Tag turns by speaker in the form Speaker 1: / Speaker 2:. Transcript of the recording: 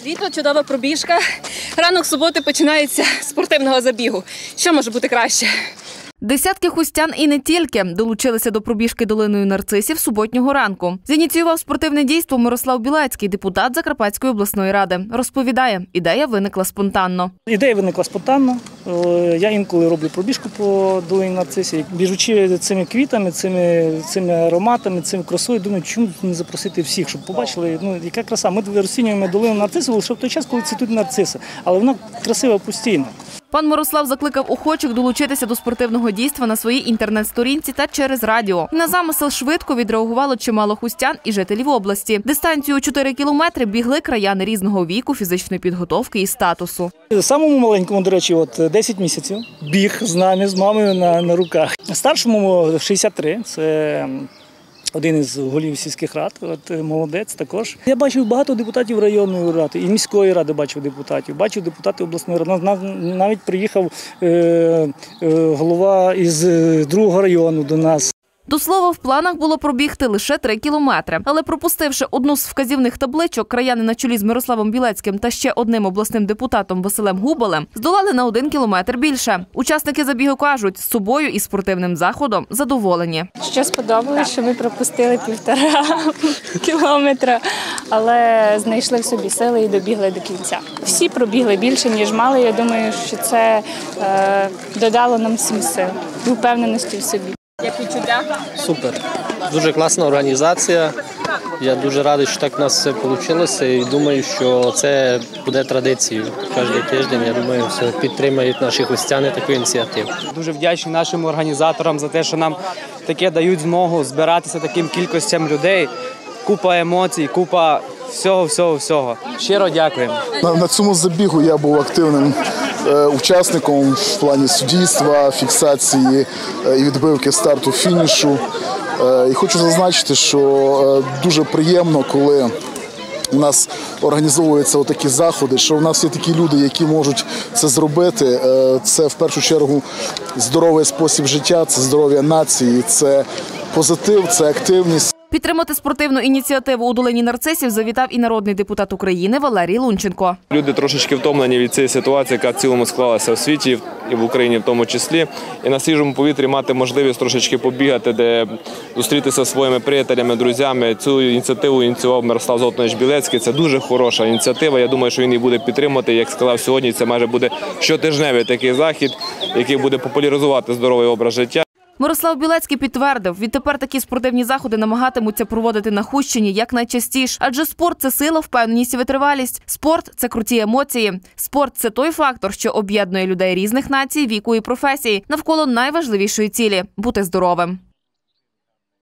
Speaker 1: Літо, чудова пробіжка. Ранок суботи починається з спортивного забігу. Що може бути краще?
Speaker 2: Десятки хустян і не тільки долучилися до пробіжки долиною нарцисів суботнього ранку. Зініціював спортивне дійство Мирослав Білецький, депутат Закарпатської обласної ради. Розповідає, ідея виникла спонтанно.
Speaker 3: Ідея виникла спонтанно. Я інколи роблю пробіжку по долині нарцисів. Біжучи цими квітами, цими ароматами, цим красою, думаю, чому не запросити всіх, щоб побачили, яка краса. Ми розцінюємо долину нарцисів лише в той час, коли цвітуть нарциси, але вона красива постійно.
Speaker 2: Пан Мирослав закликав охочих долучитися до спортивного дійства на своїй інтернет-сторінці та через радіо. На замисел швидко відреагувало чимало хустян і жителів області. Дистанцію у 4 кілометри бігли краяни різного віку, фізичної підготовки і статусу.
Speaker 3: Самому маленькому, до речі, 10 місяців біг з нами, з мамою на руках. Старшому 63, це один із голів сільських рад, молодець також. Я бачив багато депутатів районної ради, і міської ради бачив депутатів обласної ради. Навіть приїхав голова із другого району до нас.
Speaker 2: До слова, в планах було пробігти лише 3 кілометри. Але пропустивши одну з вказівних табличок, краяни на чолі з Мирославом Білецьким та ще одним обласним депутатом Василем Губалем здолали на 1 кілометр більше. Учасники забігу кажуть, з собою і спортивним заходом задоволені.
Speaker 4: Що сподобалось, що ми пропустили 1,5 кілометра, але знайшли в собі сили і добігли до кінця. Всі пробігли більше, ніж мали. Я думаю, що це додало нам всім сил і впевненості в собі.
Speaker 1: Як відчуття?
Speaker 5: Супер. Дуже класна організація. Я дуже радий, що так у нас все вийшло. І думаю, що це буде традицією. Кожен тиждень, я думаю, все підтримають наші хустяни таку ініціативу.
Speaker 6: Дуже вдячний нашим організаторам за те, що нам таке дають змогу збиратися таким кількостям людей. Купа емоцій, купа всього. Щиро дякуємо.
Speaker 7: На цьому забігу я був активним учасником в плані суддівства, фіксації і відбивки старту-фінішу. І хочу зазначити, що дуже приємно, коли у нас організовуються такі заходи, що у нас є такі люди, які можуть це зробити. Це в першу чергу здоровий спосіб життя, це здоров'я нації, це позитив, це активність.
Speaker 2: Підтримати спортивну ініціативу у долині нарцисів завітав і народний депутат України Валерій Лунченко.
Speaker 8: Люди трошечки втомлені від цієї ситуації, яка в цілому склалася у світі, і в Україні в тому числі. І на свіжому повітрі мати можливість трошечки побігати, де зустрітися зі своїми приятелями, друзями. Цю ініціативу ініціював Мирослав Золотанович Білецький. Це дуже хороша ініціатива. Я думаю, що він її буде підтримувати. Як сказав сьогодні, це майже буде щотижневий такий захід, який буде популяризувати здоровий образ життя.
Speaker 2: Мирослав Білецький підтвердив, відтепер такі спортивні заходи намагатимуться проводити на Хустщині якнайчастіше. Адже спорт – це сила, впевненість і витривалість. Спорт – це круті емоції. Спорт – це той фактор, що об'єднує людей різних націй, віку і професій навколо найважливішої цілі – бути здоровим.